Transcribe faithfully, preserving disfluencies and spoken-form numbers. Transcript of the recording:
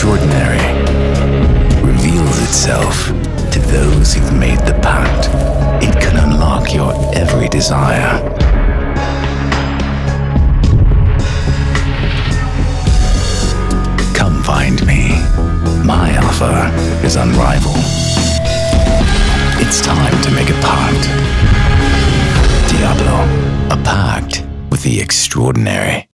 extraordinary reveals itself to those who've made the pact. It can unlock your every desire. Come find me. My offer is unrivaled. It's time to make a pact. Diablo, a pact with the extraordinary.